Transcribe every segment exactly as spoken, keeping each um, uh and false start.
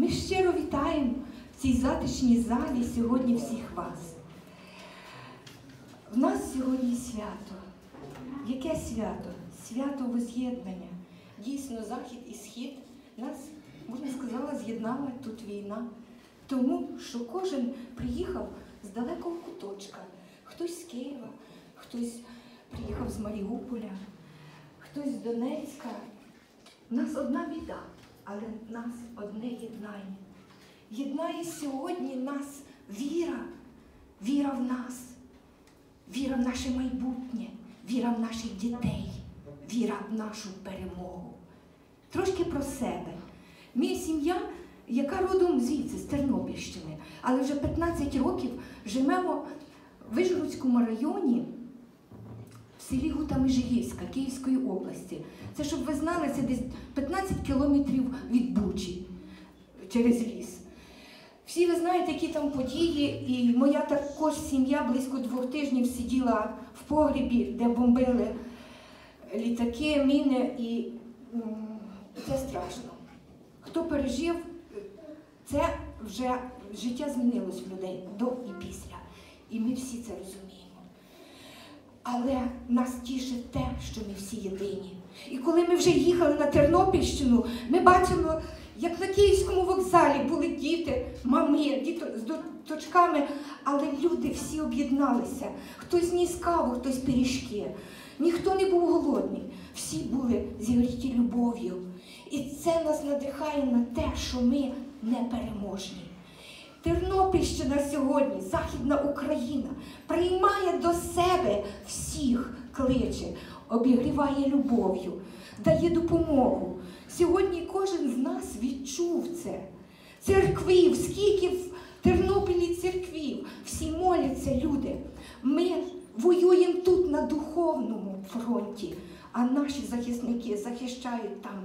ми щиро вітаємо в цій затишній залі сьогодні всіх вас. В нас сьогодні свято. Яке свято? Свято воз'єднання. Дійсно, Захід і Схід нас, можна сказати, з'єднала тут війна. Тому що кожен приїхав з далекого куточка. Хтось з Києва, хтось приїхав з Маріуполя, хтось з Донецька. У нас одна біда, але нас одне єднання. Єднає сьогодні нас віра, віра в нас, віра в наше майбутнє, віра в наших дітей, віра в нашу перемогу. Трошки про себе. Ми сім'я, яка родом звідси, з Тернопільщини, але вже п'ятнадцять років живемо в Вишгородському районі, в селі Гута-Межигірська, Київської області. Це, щоб ви знали, це десь п'ятнадцять кілометрів від Бучі, через ліс. Всі ви знаєте, які там події, і моя також сім'я близько двох тижнів сиділа в погрібі, де бомбили літаки, міни, і це страшно. Хто пережив, це вже життя змінилось в людей до і після. І ми всі це розуміємо. Але нас тішить те, що ми всі єдині. І коли ми вже їхали на Тернопільщину, ми бачимо, як на Київському вокзалі були діти, мами, діти з дочками, але люди всі об'єдналися. Хтось ніс каву, хтось пиріжки. Ніхто не був голодний. Всі були зігріті любов'ю. І це нас надихає на те, що ми непереможні. Тернопільщина сьогодні, Західна Україна, приймає до себе всіх, кличе, обігріває любов'ю, дає допомогу. Сьогодні кожен з нас відчув це. Церквів, скільки в Тернополі церквів, всі моляться люди. Ми воюємо тут на духовному фронті, а наші захисники захищають там,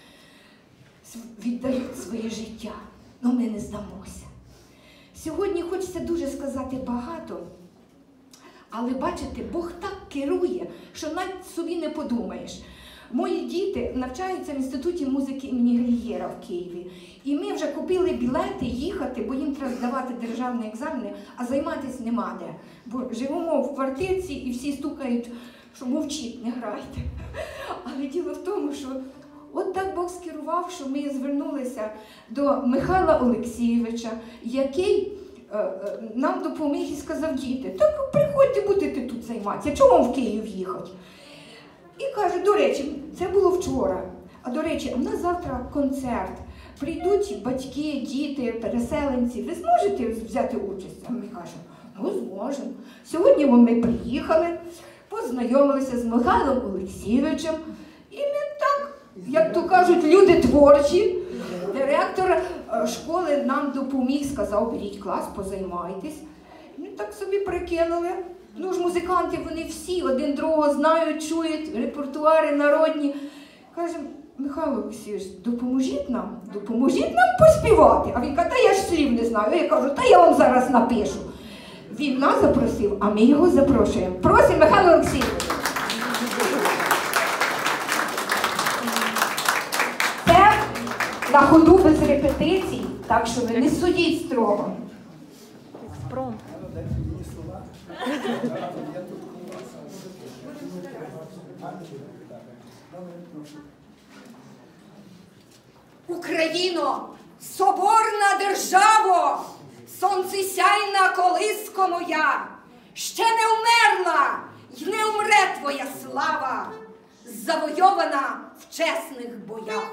віддають своє життя. Но ми не здамося. Сьогодні хочеться дуже сказати багато, але бачите, Бог так керує, що навіть собі не подумаєш. Мої діти навчаються в Інституті музики імені Глієра в Києві. І ми вже купили білети їхати, бо їм треба здавати державні екзамени, а займатися нема де. Бо живемо в квартирці і всі стукають, що мовчіть, не грайте. Але діло в тому, що от так Бог скерував, що ми звернулися до Михайла Олексійовича, який е, е, нам допоміг і сказав: діти, так приходьте, будете тут займатися, чого вам в Київ їхати? І каже, до речі, це було вчора, а до речі, у нас завтра концерт, прийдуть батьки, діти, переселенці, ви зможете взяти участь? А ми кажемо, ну зможемо. Сьогодні ми приїхали, познайомилися з Михайлом Олексійовичем, і ми так, як то кажуть, люди творчі. Директор школи нам допоміг, сказав, беріть клас, позаймайтесь. Ми так собі прикинули. Ну ж, музиканти, вони всі один другого знають, чують, репертуари народні. Кажемо, Михайло Олексійович, допоможіть нам, допоможіть нам поспівати. А він каже, та я ж слів не знаю. Я кажу, та я вам зараз напишу. Він нас запросив, а ми його запрошуємо. Просимо, Михайло Олексійович. Це на ходу без репетицій, так що ви не судіть строго. Експромт. Україно, соборна державо, сонцесяйна колиско моя, ще не вмерла й не умре твоя слава, завойована в чесних боях.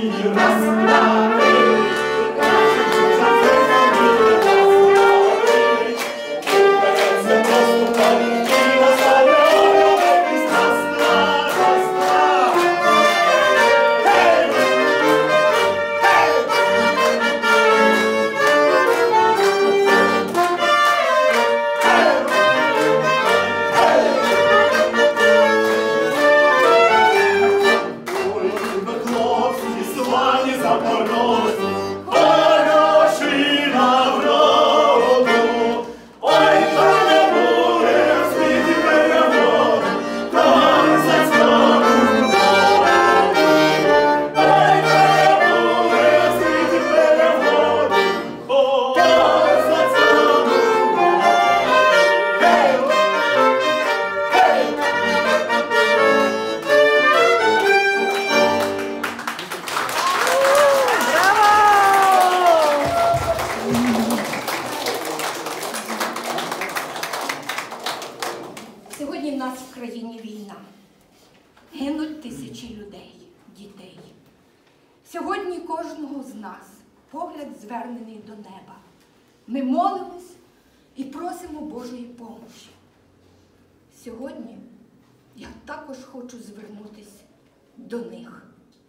Сьогодні в нас в країні війна. Гинуть тисячі людей, дітей. Сьогодні кожного з нас погляд звернений до неба. Ми молимось і просимо Божої помощі. Сьогодні я також хочу звернутися до них.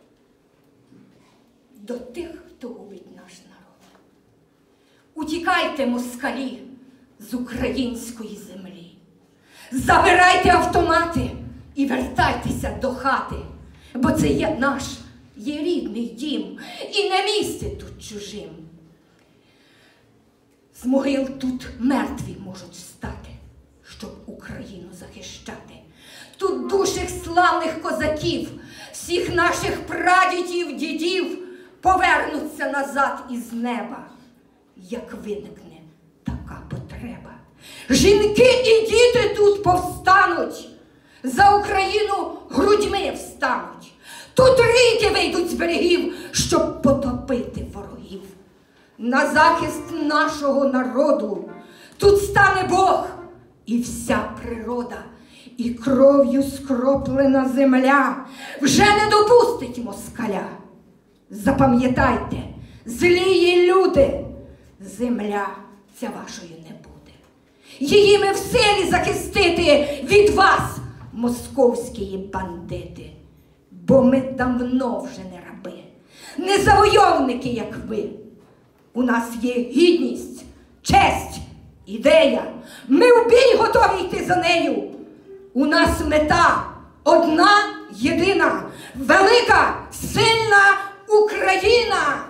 До тих, хто губить наш народ. Утікайте, москалі, з української землі. Забирайте автомати і вертайтеся до хати, бо це є наш, є рідний дім, і не місце тут чужим. З могил тут мертві можуть встати, щоб Україну захищати. Тут душі славних козаків, всіх наших прадідів, дідів повернуться назад із неба, як виникне така потреба. Жінки і діти тут повстануть, за Україну грудьми встануть. Тут ріки вийдуть з берегів, щоб потопити ворогів. На захист нашого народу тут стане Бог і вся природа, і кров'ю скроплена земля вже не допустить москаля. Запам'ятайте, злії люди, земля ця вашою не буде. Її ми в силі захистити від вас, московські бандити. Бо ми давно вже не раби, не завойовники, як ви. У нас є гідність, честь, ідея. Ми в бій готові йти за нею. У нас мета одна, єдина, велика, сильна Україна.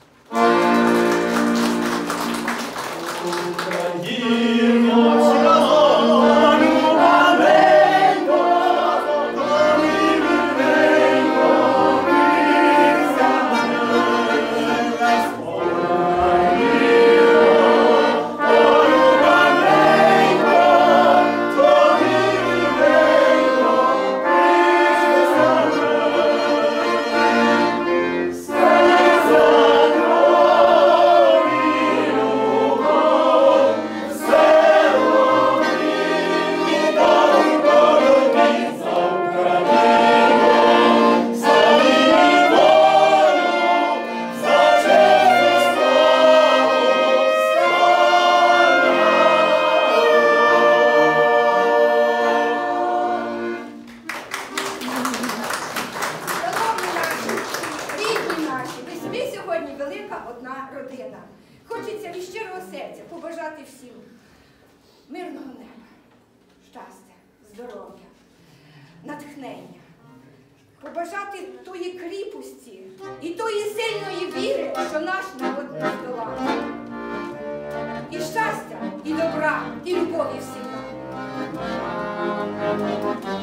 Хочеться від щирого серця побажати всім мирного неба, щастя, здоров'я, натхнення, побажати тої кріпості і тої сильної віри, що наш народ не здолав. І щастя, і добра, і любові всім нам.